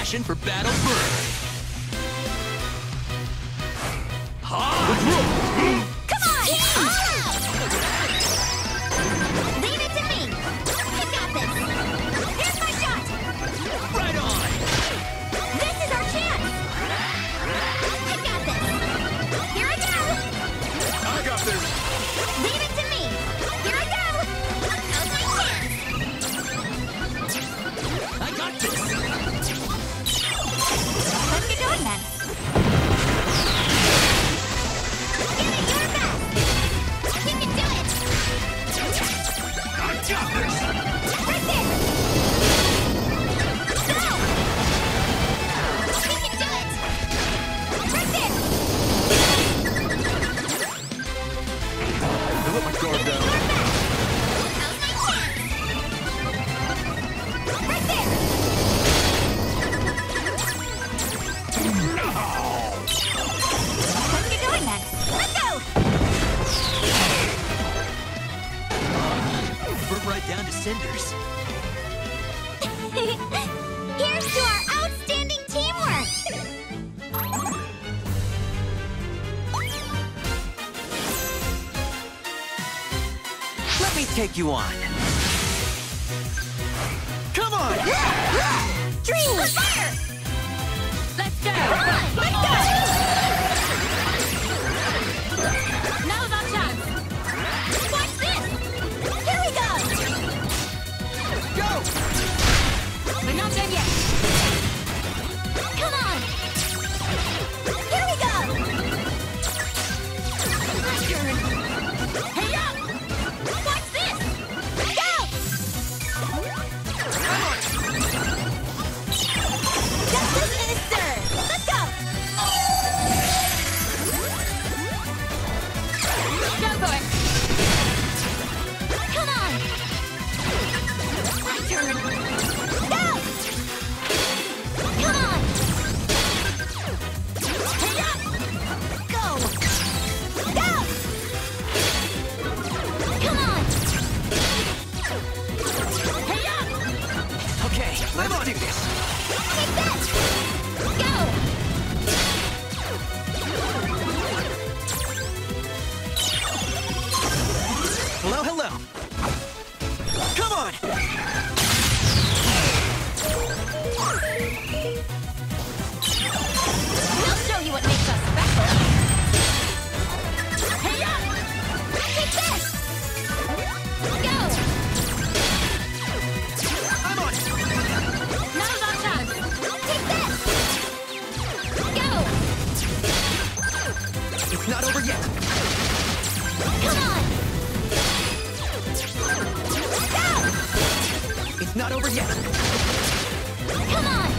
passion for battle burn. Come on! Leave it to me! I got this! Here's my shot! Right on! This is our chance! I got this! Here I go! I got this. Leave it to me! Here I go! Now's my chance! I got this! Let's get going then! Give it your best! You can do it! I got this. Right there! Go! You can do it! Right there! I let my guard down. Now's my chance! Right there! Let's get going then! Let's go! Burnt right down to cinders. Here's to our outstanding teamwork! Let me take you on. Come on! Dream! On fire! Let's go! Come on! Let's go! Now's our chance! Watch this! Here we go! Go! We're not done yet! Come on! Here we go! My turn! Hey up! Watch this! Go! Justice is served! Let's go! Go for it! Come on! My turn! Go! Come on! Hey up! Go! Go! Come on! Hey up! Okay, let's do this. Take that! Go! Hello, hello. Come on! We'll show you what makes us special! Hey up! Take this! Go! I'm on it! Now's our chance! Take this! Go! It's not over yet. Come on! Go! It's not over yet. Come on!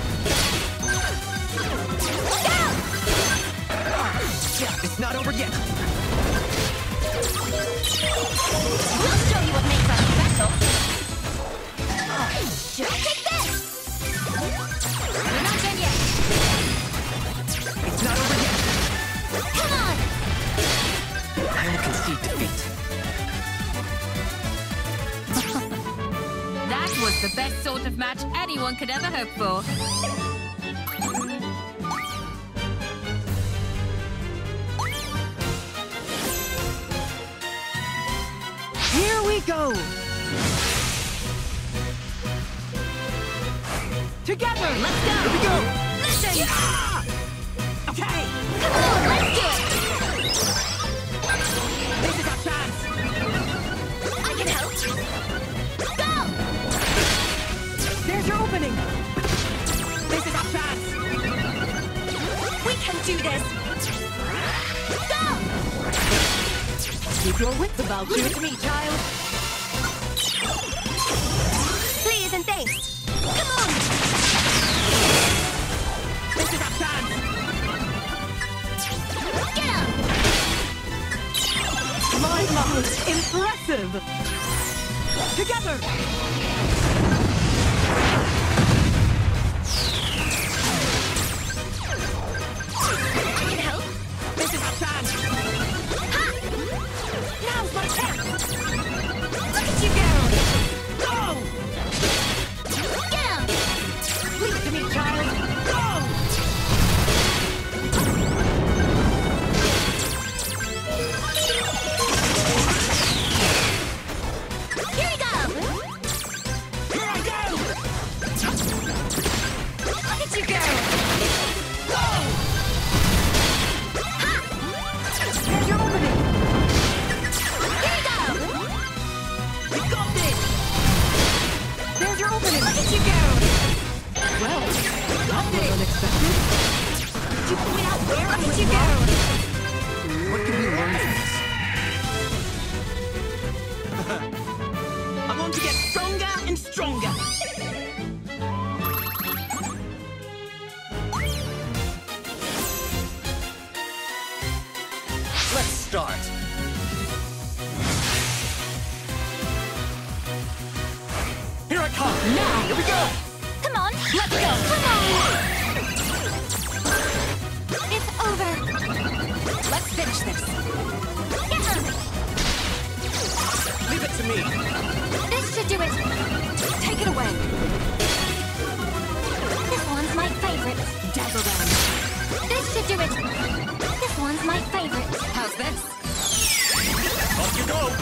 Go! Yeah, it's not over yet. We'll show you what makes us special! Take this! We're not done yet! It's not over yet. Come on! I will concede defeat. That was the best sort of match anyone could ever hope for. Here we go! Together! Let's go! Here we go! Listen! Okay! Come on, let's do it! This is our chance! I can help! Go! There's your opening! This is our chance! We can do this! Go! Keep your wits about you. Leave it to me, child! Please and thanks! Come on! This is our chance! Get up! My love! Impressive! Together! I can help! This is our chance! Ha! Now's my chance! Look at you go! Go! Get him! Leave it to me, child! Now, where did you go? What can we learn from this? I want to get stronger and stronger. Let's start. Here I come. Now, Here we go. Come on, let's go. Come on. It's over. let's finish this. Yeah. Leave it to me. This should do it. Take it away. This one's my favorite. Dazzle them. This should do it. This one's my favorite. How's this? Off you go.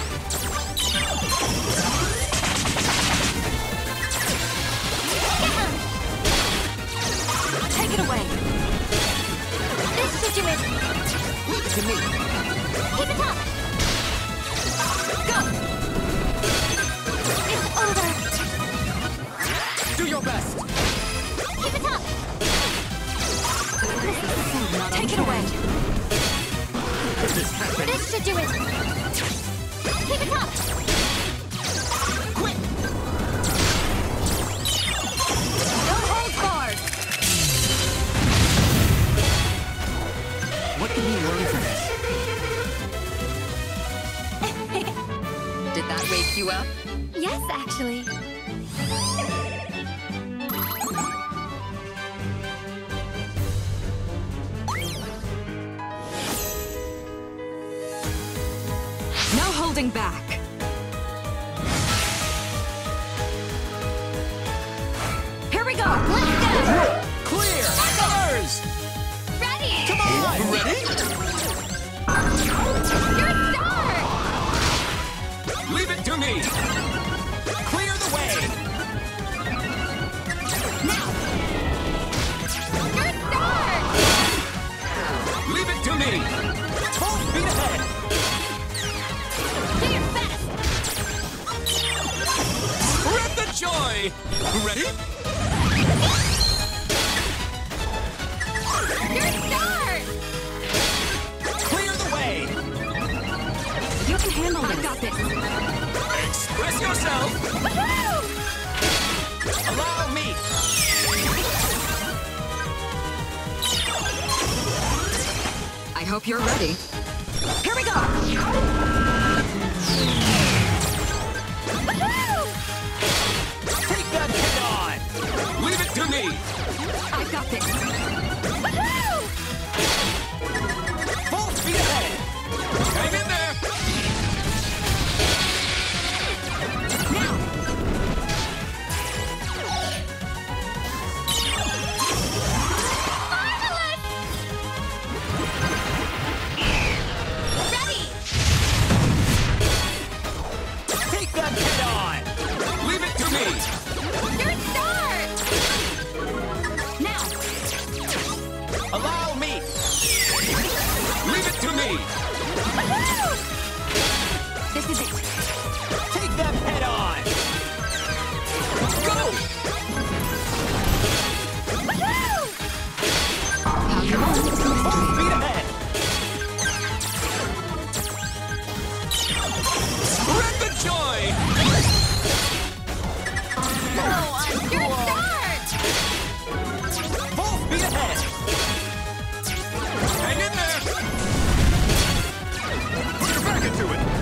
Yeah. Take it away. This should do it. Leave it to me. Keep it up. Go. It's over. Do your best. Keep it up. Take it away. Could this happen? This should do it. Keep it up. Quick. No holds barred. What can we learn from this? Did that wake you up? Yes, actually. No holding back. Here we go. Let's go. Clear. Colors. Ready. Come on. Ready? Your start. Leave it to me. Clear the way. Now. Your start. Leave it to me. Full speed ahead. Do your best. Spread the joy. Ready? Your start. Clear the way. You can handle this. I got this. Express yourself. Woohoo! Allow me. I hope you're ready. Here we go. Woohoo! Take that head on. Leave it to me. I got this. Woohoo! Full speed ahead. Hang in there. Now. Marvelous! Ready! Take that head on. Leave it to me. Your start! Now. Allow me. Leave it to me. Woohoo! This is it. Take that head on. Go. Woohoo! How you want? Full speed ahead. Spread the joy. Your start! Full speed ahead. Hang in there. Put your back into it.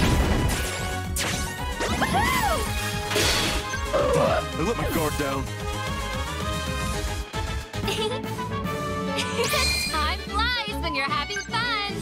Woohoo! I let my guard down. Time flies when you're having fun!